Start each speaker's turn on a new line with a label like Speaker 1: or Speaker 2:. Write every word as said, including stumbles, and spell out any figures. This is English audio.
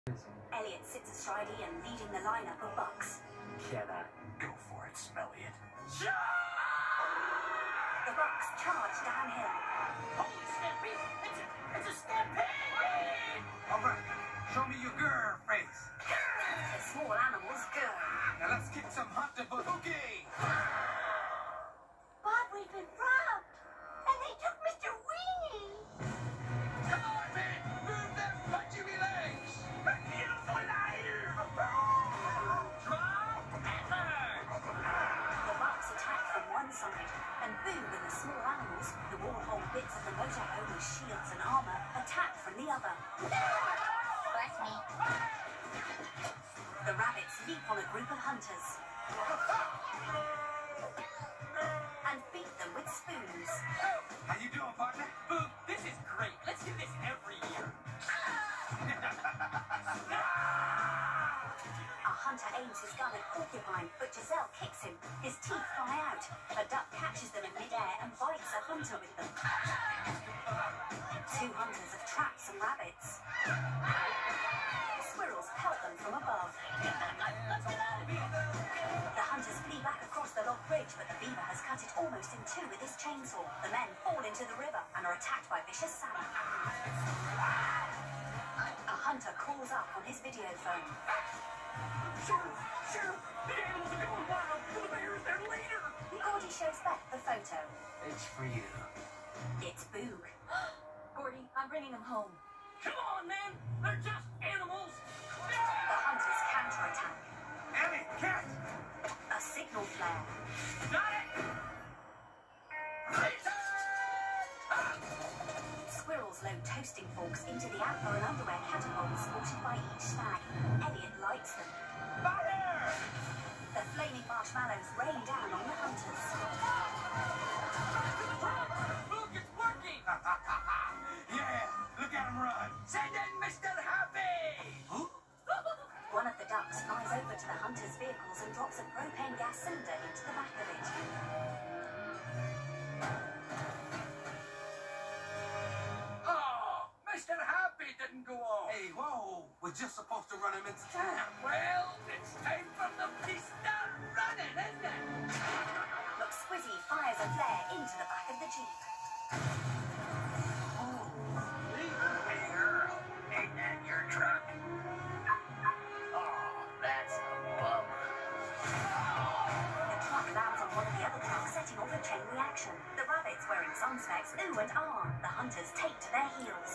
Speaker 1: Elliot sits astride Ian, leading the lineup of bucks.
Speaker 2: Can I? Go for it, Smelliot.
Speaker 1: The bucks charge downhill.
Speaker 3: Holy stampede! It's a, it's a stampede!
Speaker 2: All right, show me your girl face.
Speaker 1: The small animals go.
Speaker 2: Now let's kick some hunter bahookie.
Speaker 1: But we've been robbed, and they took Mister Weenie.
Speaker 2: Come on, man, move them punchy legs.
Speaker 1: The bucks attack from one side, and Boo and the small animals, who all hold bits of the motorhome as shields and armor, attack from the other.
Speaker 4: Bless me.
Speaker 1: The rabbits leap on a group of hunters and beat them with spoons.
Speaker 2: How you doing, partner?
Speaker 3: Boo, this is great. Let's do this every year.
Speaker 1: A hunter aims his gun at Porcupine, but Giselle kicks him. His teeth fly out. A duck catches them in midair and bites a hunter with them. Two hunters have trapped some rabbits. Squirrels pelt them from above. The hunters flee back across the log bridge, but the beaver has cut it almost in two with his chainsaw. The men fall into the river and are attacked by vicious salmon. A hunter calls up on his video phone.
Speaker 3: Sheriff, Sheriff, the animals are going wild. The bear's there later.
Speaker 1: Gordy shows Beth the photo.
Speaker 2: It's for you.
Speaker 1: It's Boog.
Speaker 4: Gordy, I'm bringing him home.
Speaker 3: Come on, man. They're just animals.
Speaker 1: The hunters counterattack.
Speaker 2: Ellie, cat.
Speaker 1: A signal flare.
Speaker 3: Got it.
Speaker 1: Squirrels load toasting forks into the antler and underwear catapults sported by each stag. Elliot lights them.
Speaker 2: Fire!
Speaker 1: The flaming marshmallows rain down on the hunters.
Speaker 3: Look, it's working.
Speaker 2: Yeah, look at him run.
Speaker 3: Send in Mister Happy.
Speaker 2: Who?
Speaker 1: One of the ducks flies over to the hunters' vehicles and drops a propane gas cylinder into the back of it.
Speaker 3: Oh, Mister Happy didn't go off.
Speaker 2: Hey, whoa, we're just supposed to run him into town.
Speaker 3: Well, it's time for the pista running, isn't it?
Speaker 1: Look, Squizzy fires a flare into the back of the Jeep.
Speaker 3: Hey, girl, ain't that your truck? Oh, that's a bummer.
Speaker 1: The truck lands on one of the other trucks, setting off a chain reaction. The rabbits, wearing sun specs, ooh and ah. The hunters take to their heels.